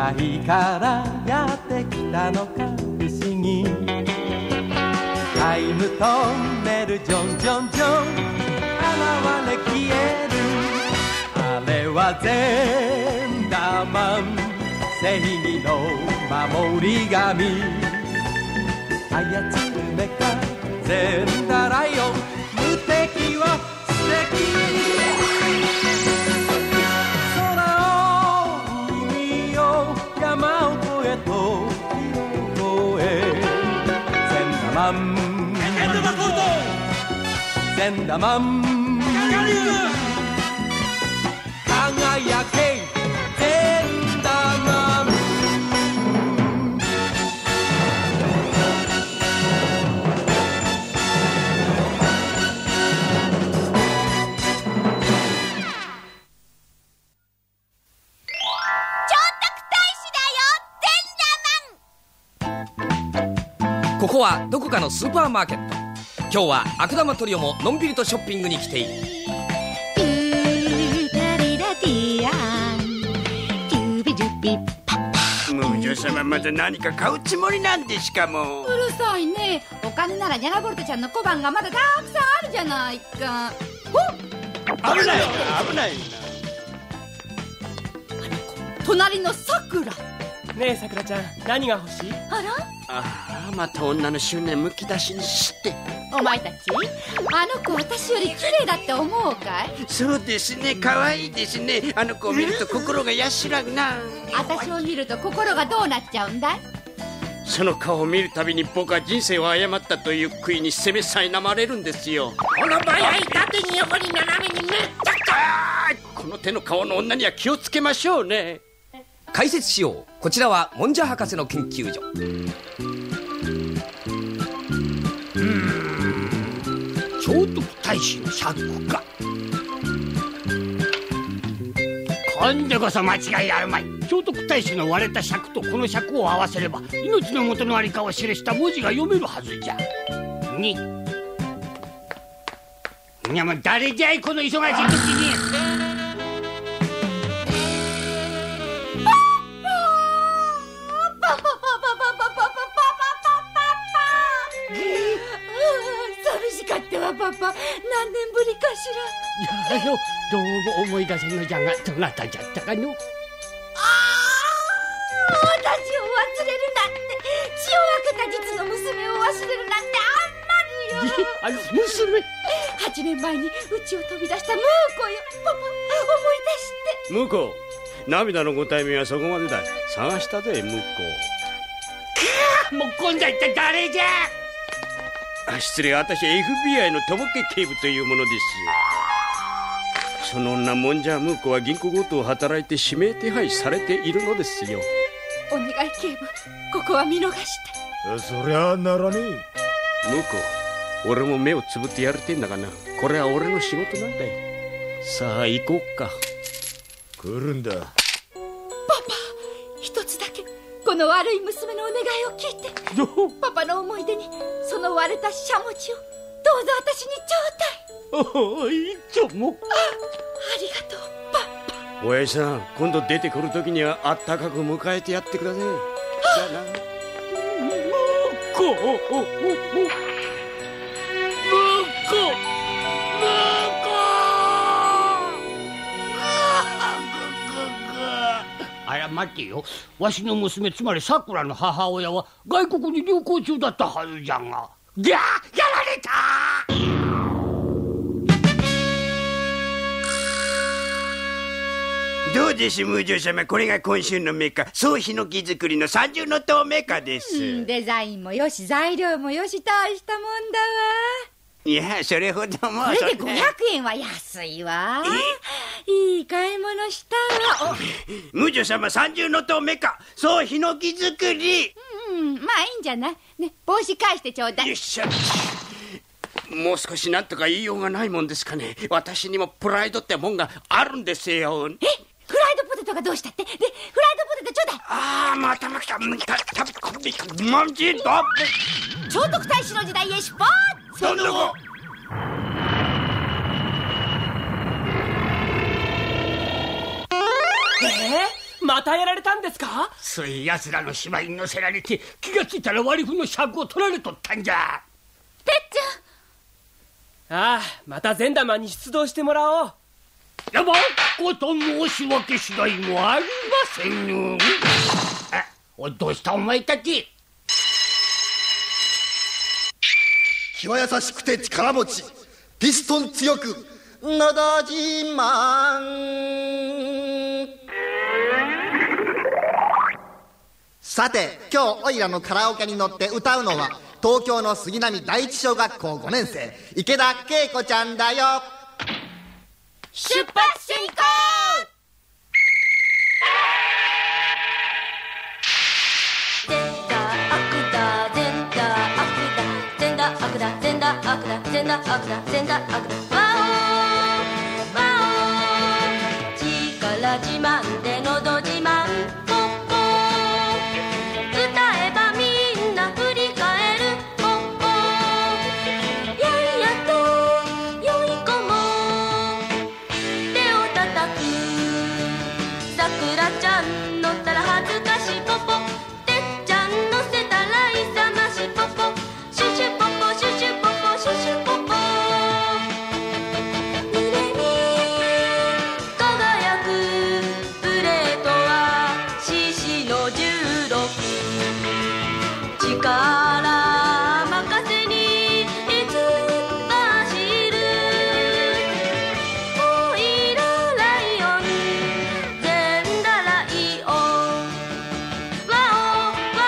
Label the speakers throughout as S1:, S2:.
S1: 海からやってきたのか不思議。タイムトンネルジョンジョンジョン現れ消える。あれはゼンダーマン正義の守り神。操るメカゼンダーライオン無敵は素敵。空を海を山を越えと火を越えゼンダーマンゼンダーマン輝けゼンダーマン。
S2: ここはどこかのスーパーマーケット。今日は悪玉トリオものんびりとショッピングに来ている。
S3: ムージョ様まだ何か買うつもりなんでしかも。
S4: うるさいね。お金ならニャラボルトちゃんの小判がまだたくさんあるじゃないか。
S3: 危ないな危ないな。
S4: 隣のさくら。
S5: ねえさくらちゃん、何が欲しい？
S4: あら、
S3: ああまた女の執念むき出しにして。
S4: お前たちあの子私より綺麗だって思うかい？
S3: そうですね、可愛いですね。あの子を見ると心が安らぐな。
S4: 私を見ると心がどうなっちゃうんだい？
S3: その顔を見るたびに僕は人生を誤ったという悔いに責めさえなまれるんですよ。
S6: この場合縦に横に斜めにめっちゃ
S3: この手の顔の女には気をつけましょうね。
S2: 解説しよう。こちらはもんじゃ博士の研究所。
S6: 聖徳太子の尺か。今度こそ間違いあるまい。聖徳太子の割れた尺とこの尺を合わせれば命の元のありかを記した文字が読めるはずじゃ。にいやもう誰じゃいこの忙しい時に。
S4: パパ、何年ぶりかし
S6: ら。いやどうも思い出せんのじゃが、どなたじゃったかの。
S4: 私を忘れるなんて、血を分けた実の娘を忘れるなんてあんまりよ。
S6: 娘
S4: 8年前にうちを飛び出したムーコよ。パパ、思い出して。
S3: ムーコ、涙のご対面はそこまでだ。探したぜムー
S6: コ。もう今度は一体誰じゃ。
S3: 失礼、私 FBI のとぼけ警部というものです。その女もんじゃムーコは銀行強盗を働いて指名手配されているのですよ。
S4: お願い警部、ここは見逃して。
S7: そりゃならねえ。
S3: ムーコ、俺も目をつぶってやれてんだがな。これは俺の仕事なんだよ。さあ行こうか。
S7: 来るんだ。
S4: パパ、一つだけこの悪い娘のお願いを聞いて。パパの思い出にその割れたしゃもじをどうぞ私にちょうだい。
S6: おいちょも。
S4: ありがとうパパ。
S3: 親父さん、今度出てくるときにはあったかく迎えてやってください。じゃあな。
S6: ムーコムーコあら待てよ。わしの娘、つまりさくらの母親は外国に旅行中だったはずじゃが。ギャー、やられた。
S3: どうですムージョ様、これが今週のメカ、総ヒノキ作りの30の塔メカです。
S4: デザインもよし材料もよし、大したもんだわ。
S3: いや、それほども。
S4: これで500円は安いわ。いい買い物したわ。
S3: ムージョ様、30の塔メカ、総ヒノキ作り。
S4: まあいいんじゃないね。帽子返してちょうだい。
S3: よっしゃ。もう少しなんとか言いようがないもんですかね。私にもプライドってもんがあるんですよ。
S4: フライドポテトがどうしたって。でフライドポテトちょうだい。
S3: ああ、またまたまんじだ。
S4: 聖徳太子の時代へ出発。
S3: どんどこ。
S5: またやられたんですか？
S6: そういう奴らの芝居に乗せられて気がついたら割り符の尺を取られとったんじゃ。
S4: てっちゃん。
S5: ああ、また善玉に出動してもらおう。
S6: やばこと申し訳しがいもありません。おどうしたお前たち。
S8: 気は優しくて力持ち、ピストン強くのど自慢。さて今日おいらのカラオケに乗って歌うのは東京の杉並第一小学校5年生池田恵子ちゃんだよ。
S4: 出発進行。ゼンダアクダゼンダアクダワオワオ力自慢でのど自慢ポッポ歌えばみんな振り返るポッポやいやとよい子も手を叩くさくらちゃん乗ったら恥ずかしいポポてっちゃん乗せたら勇ましいポポシュシュポポシュシュポポシュシュポポ胸に輝くプレートは獅子の16力任せにいつ走るおいらライオンゼンダライオンワオワ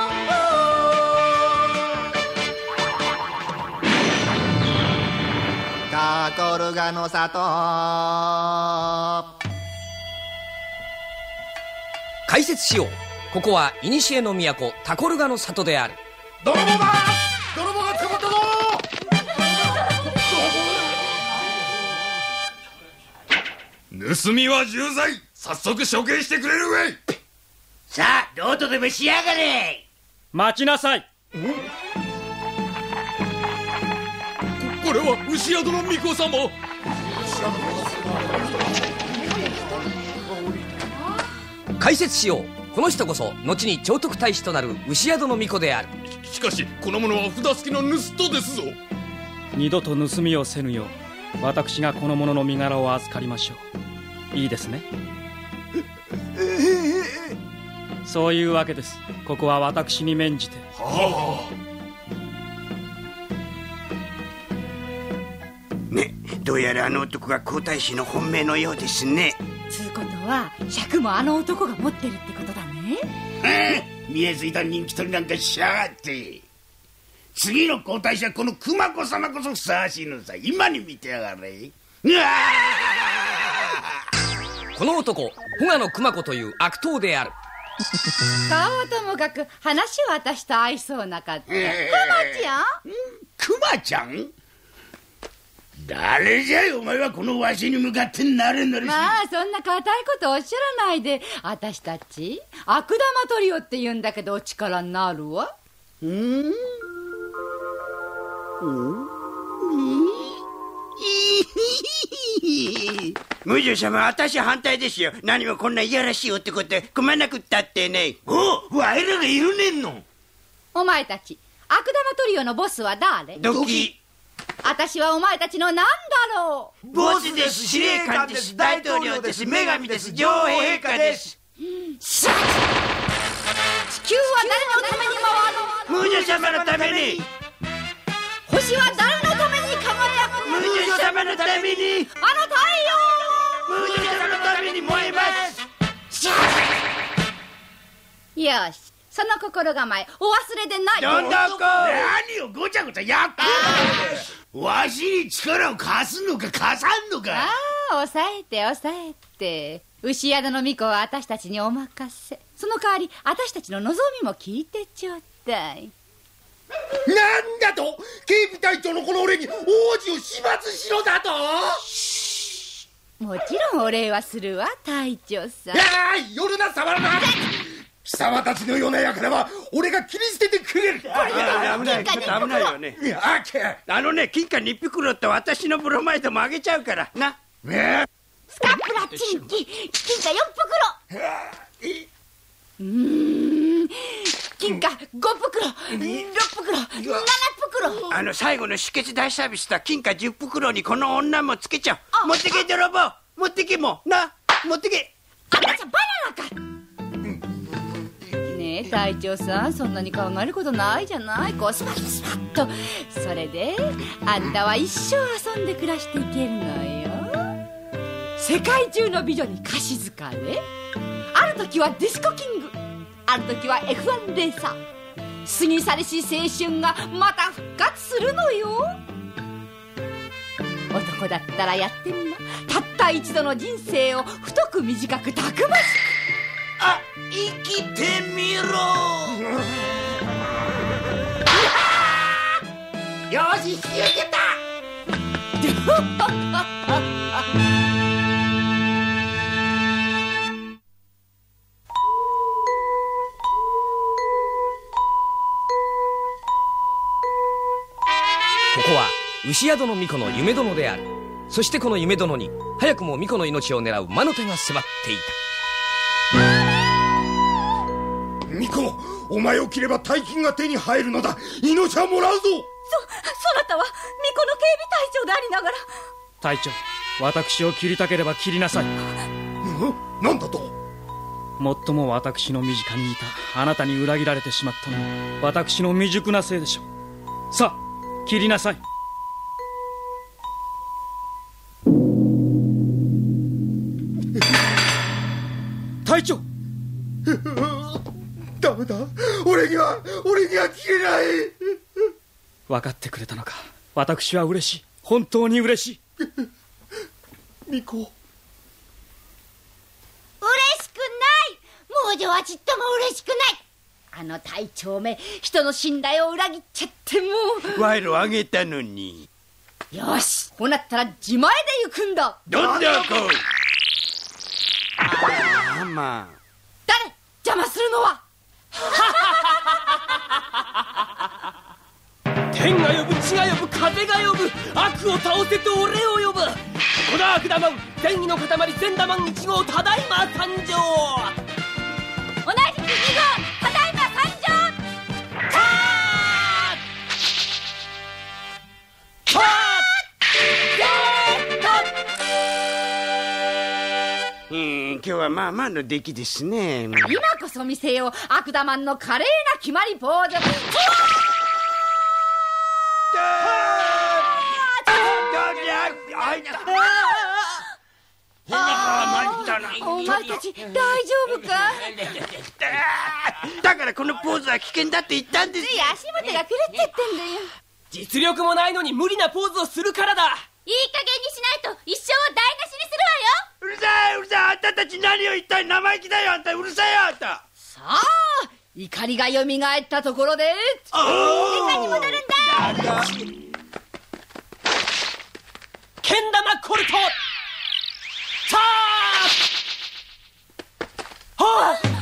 S4: オ
S8: タコルガの里。
S2: 解説しよう。ここは古の都タコルガの里である。
S7: 泥棒だ、泥棒が捕まったぞ。盗みは重罪、早速処刑してくれるわい。
S6: さあどうとでもしやがれ。
S5: 待ちなさい。
S7: これは牛宿の巫女様。
S2: 解説しよう。この人こそ後に聖徳太子となる牛宿の巫女である。
S7: しかしこの者は札付きの盗人ですぞ。
S9: 二度と盗みをせぬよう私がこの者の身柄を預かりましょう。いいですね。そういうわけです。ここは私に免じて。
S3: ね、どうやらあの男が皇太子の本命のようですね。
S4: つうことは尺もあの男が持ってるってことだね。
S6: 見えついた人気取りなんかしやがって。次の皇太子はこの熊子様こそふさわしいのさ。今に見てやがれ。
S2: この男穂賀の熊子という悪党である。
S4: 顔はともかく話は私と合いそうなかった。熊ちゃん、
S6: 熊ちゃん誰じゃいお前は。このわしに向かってなれなれし。
S4: まあそんな固いことおっしゃらないで。私たち悪玉トリオって言うんだけどお力になるわ。
S3: 無女様、私反対ですよ。何もこんないやらしい男って組まなくったってね。
S6: おわいらがいるねんの。
S4: お前たち悪玉トリオのボスは誰？
S3: ドキ。
S4: 私はお前たちの何だろう。
S3: ボスです、司令官です、大統領です、女神です、女王陛下です。
S4: 地球は誰のために回る？
S3: 無女様のために。
S4: 星は誰のために輝く？
S3: 無女様のために。
S4: あの太陽
S3: 無女様のために燃えます。
S4: よし、その心構えお忘れでない。
S3: どんどんこ。
S6: 何をごちゃごちゃやってんの。わしに力を貸すのか貸さんのか。
S4: ああ、抑えて抑えて。牛宿の巫女は私たちにお任せ。その代わり私たちの望みも聞いてちょうだい。
S7: なんだと。警備隊長のこの俺に王子を始末しろだと。
S4: もちろんお礼はするわ隊長さん。
S7: 夜な触らな。貴様たちのような輩は俺が切り捨ててくれる。
S3: 危ない危ないよね。あのね、金貨2袋と私のブロマイドもあげちゃうからな。
S4: スカプラチンキ金貨4袋。
S10: 金貨5袋6袋7袋。
S3: 最後の出血大サービスだ。金貨10袋にこの女もつけちゃう。持ってけ泥棒、持ってけもな、持ってけ。
S10: あんたじゃバナナか。ねえ隊長さん、そんなに考えることないじゃない。こうスパッスパッと。それであんたは一生遊んで暮らしていけるのよ。世界中の美女に貸し疲れ。ある時はディスコキング、ある時は F1 レーサー。過ぎ去りし青春がまた復活するのよ。男だったらやってみな。たった一度の人生を太く短くたくましく。
S3: 生きてみろ。
S7: よし、引き受けた。
S2: ここは牛宿の巫女の夢殿である。そしてこの夢殿に早くも巫女の命を狙う魔の手が迫っていた。
S7: 巫女、お前を切れば大金が手に入るのだ。命はもらうぞ。
S10: そなたは巫女の警備隊長でありながら。
S9: 隊長、私を切りたければ切りなさい。
S7: なんだと。
S9: 最も私の身近にいたあなたに裏切られてしまったのは私の未熟なせいでしょう。さあ切りなさい。隊長
S7: ダメだ、俺には切れない。
S9: 分かってくれたのか。私は嬉しい、本当に嬉しい。
S7: 巫女、
S10: 嬉しくない。亡女はちっとも嬉しくない。あの隊長め、人の信頼を裏切っちゃってもう。
S3: 賄賂あげたのに。
S10: よし、こうなったら自前で行くんだ。
S3: どんだこい。まあ、
S10: 誰邪魔するのは。
S5: 天が呼ぶ、地が呼ぶ、風が呼ぶ。悪を倒せと俺を呼ぶ。この悪玉善意の塊善玉1号、ただいま参上。
S10: 同じく2号、ただいま参上。
S3: 今日はまあまあの出来ですね。
S10: 今こそ見せよう、悪玉の華麗な決まりポーズ。お前たち大丈夫か。
S3: だからこのポーズは危険だって言ったんです。
S10: つい足元が狂っちゃってんだよ。
S5: 実力もないのに無理なポーズをするからだ。
S4: いい加減にしないと一生を台無しにするわよ。
S3: うるさい、うるさい。あんたたち何を言ったい。生意気だよ。あんたうるさいよ。あんた
S10: さあ、怒りがよみがえったところで
S4: 中に戻るんだ。
S5: けん玉コルト。さあ、はあ。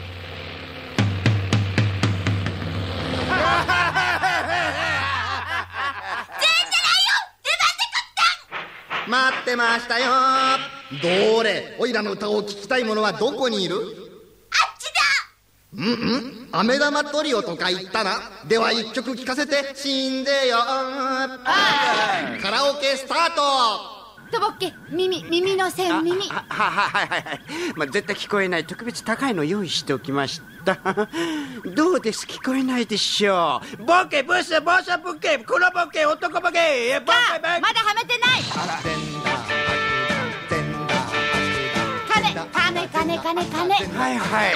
S8: 待ってましたよ。どれ、おいらの歌を聴きたい者はどこにいる？
S4: あっち
S8: だ。飴玉トリオとか言ったな。では一曲聴かせて。死んでよ。カラオケスタート。
S10: とぼっけ、耳の線、耳。
S3: はい。まあ、絶対聞こえない。特別高いの用意しておきました。どうです？聞こえないでしょう。ボケ、ブス、ボソボケ、黒ボケ、男ボケ、ボケ、
S10: まだはめてない。金。
S3: はい。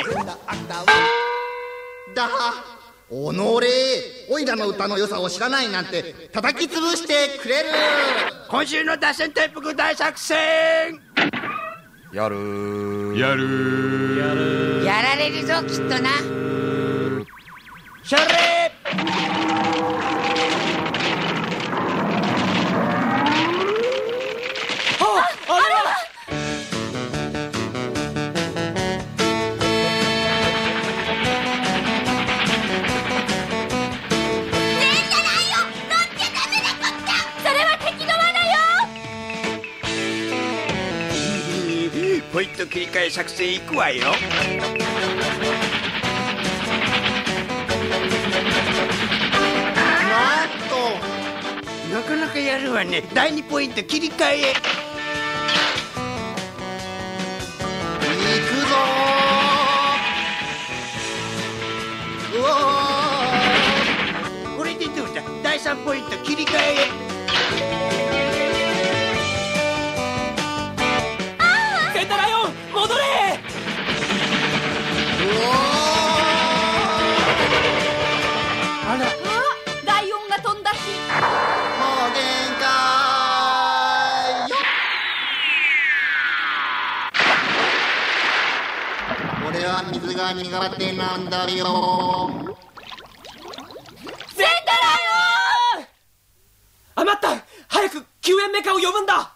S8: だおのれ、おいらの歌の良さを知らないなんて叩き潰してくれる。
S3: 今週の打線転覆大作戦。
S8: やる。
S6: やられるぞ、きっとな。
S3: それ。 ポイント切り替え作戦いくわよ。なかなかやるわね。第2ポイント切り替え。
S8: 行くぞー。うお
S3: ー、これでどうだ。第3ポイント切り替え。
S5: センターライオン戻れ。
S10: あら、ライオンが飛んだし、
S8: もう限界よ。俺は水が苦手なんだよ。
S5: センターライオン。余った。早く救援メカを呼ぶんだ。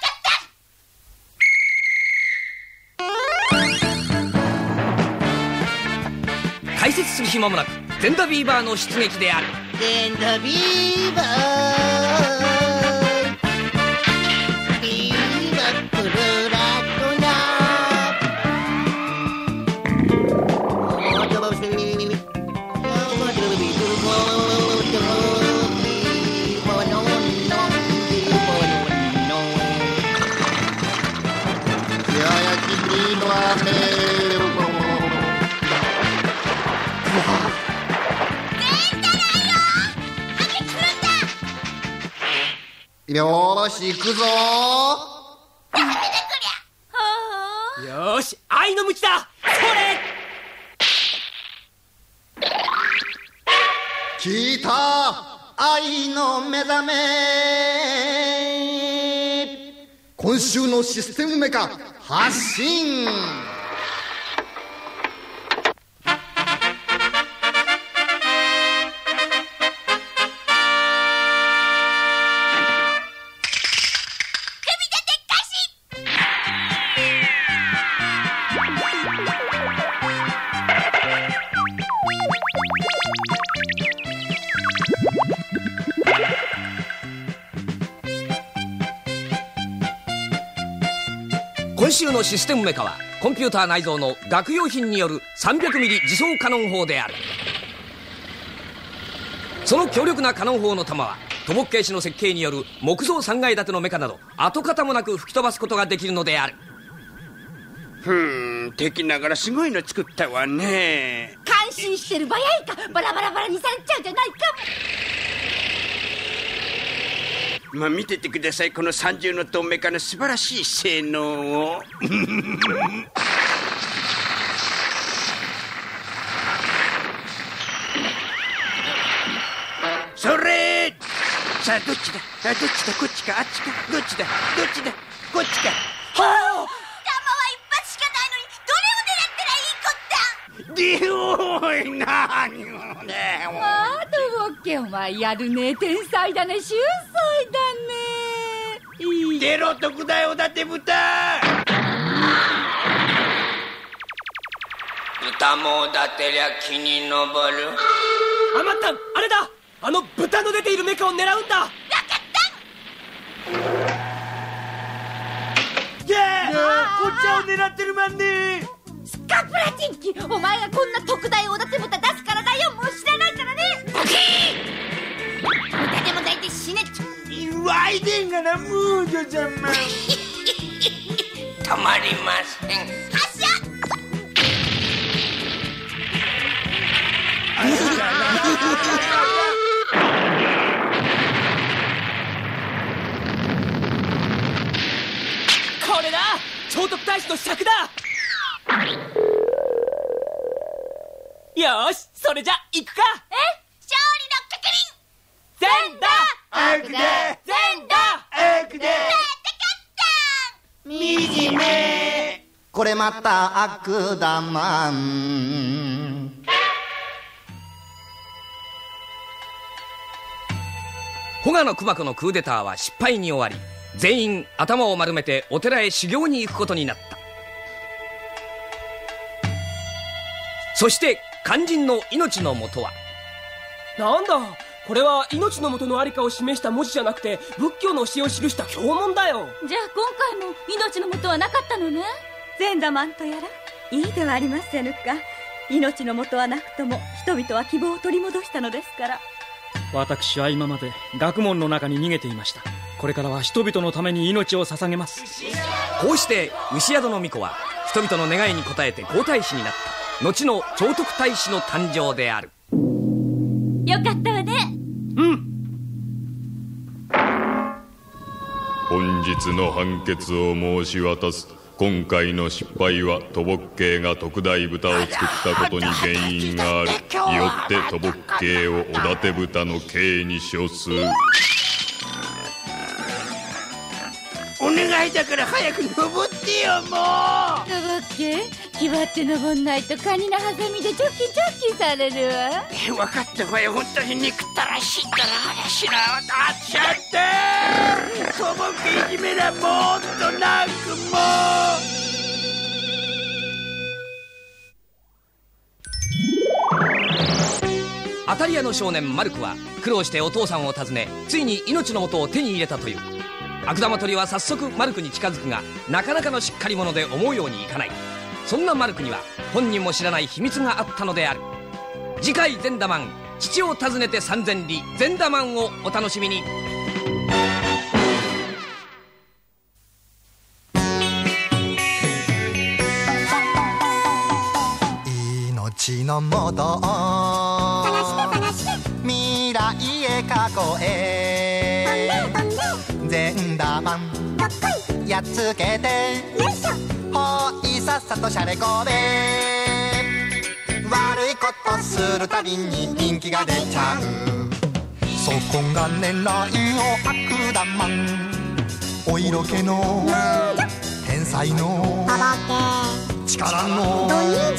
S2: 解説する暇もなくゼンダビーバーの出撃である。
S8: ゼンダビーバー、ビーバープルラトナよーし行くぞ
S5: ー。よーし、愛の鞭だ。それ。
S8: 聞いた、愛の目覚め。今週のシステムメカ発進。
S2: 今週のシステムメカはコンピューター内蔵の学用品による300ミリ自走カノン砲である。その強力なカノン砲の弾は土木形式の設計による木造3階建てのメカなど跡形もなく吹き飛ばすことができるのである。
S3: 敵ながらすごいの作ったわね。
S10: 感心してる場合か。バラバラバラにされちゃうじゃないか。
S3: まあ見ててください、この三重のトンメカの素晴らしい性能を。それ。さあどっちだ、どっちだ、こっちかあっちか、どっちだどっちだ、こっちか。
S10: はあ、弾は一発しかないのにどれを狙ったらいいこった。
S3: おい、なにもね。
S10: ああ、とぼっけ、お前やるね。天才だね、秀才だね。
S3: 出ろ特大おだて豚。
S11: 豚もおだてりゃ木に登る。
S5: 余った。あれだ、あの豚の出ているメカを狙うんだ。
S10: わかった。
S3: こっちを狙ってるまんね。
S10: スカプラチンキ、お前がこんな特大おだて豚出すからだよ。もう知らないからね。ボキー。豚でも抱いて死ねっちゃ。
S3: ワイデンがな、ムージョちゃんま。
S11: たまりません。
S10: 発射。
S5: これだ、聖徳太子の尺だ。よし、それじゃ行くか。
S10: 勝利の確認。
S5: ゼンダ
S3: アクで
S5: ゼンダ
S3: アクでみじめ。
S8: これまた悪だマン。
S2: ホガのクマコのクーデターは失敗に終わり、全員頭を丸めてお寺へ修行に行くことになった。そして肝心の命のもとは、
S5: なんだ、これは命のもとのありかを示した文字じゃなくて仏教の教えを記した経文だよ。
S10: じゃあ今回も命のもとはなかったのね。
S12: 善ダマンとやらいいではありませぬか。命の元はなくとも人々は希望を取り戻したのですから。
S9: 私は今まで学問の中に逃げていました。これからは人々のために命を捧げます。
S2: こうして牛宿の巫女は人々の願いに応えて皇太子になった後の聖徳太子の誕生である。
S12: よかったわね。
S13: 本日の判決を申し渡す。今回の失敗は吐木系が特大豚を作ったことに原因がある。よって吐木系をおだて豚の刑に処す。
S6: お願いだから早く登ってよ。もう
S10: 登っけ？気張って登んないとカニのハサミでチョキチョキされるわ。
S6: 分かったわよ。本当に憎たらしいからしらを立っちゃってとぼけいじめらもっとなくも
S2: アタリアの少年マルクは苦労してお父さんを訪ね、ついに命の素を手に入れたという。悪玉鳥は早速マルクに近づくが、なかなかのしっかり者で思うようにいかない。そんなマルクには本人も知らない秘密があったのである。次回善ダマン、父を訪ねて三千里善ダマンをお楽しみに。
S8: 命のもと未来へ過去へ善ダマンやっつけてほいさっさとしゃれこべ。悪いことするたびに人気が出ちゃう。そこが狙いの悪ダマン。お色気の天才の力の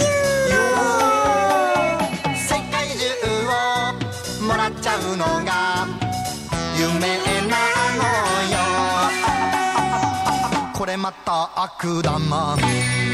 S8: 世界中をもらっちゃうのが夢なのよ。これまた悪ダマン。